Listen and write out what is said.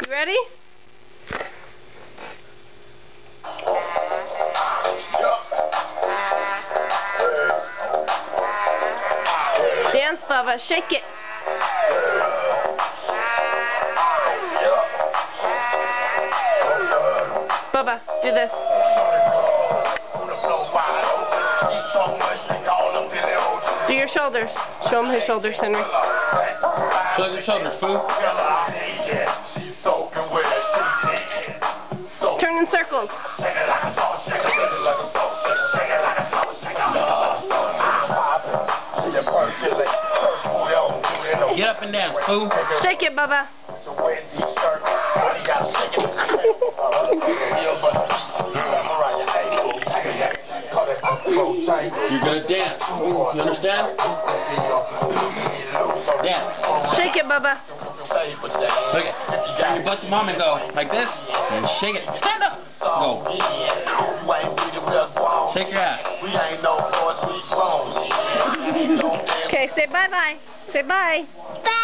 You ready? Dance, Bubba. Shake it. Bubba, do this. Do your shoulders. Show him his shoulders, Henry. Show your shoulders, fool. Turn in circles. Get up and dance, fool. Shake it, Bubba. You're gonna dance. You understand? Dance. Shake it, Bubba. Look it. Turn your butt to mom and go like this, and shake it. Stand up. Go. Shake your ass. Okay, say bye-bye. Say bye. Bye.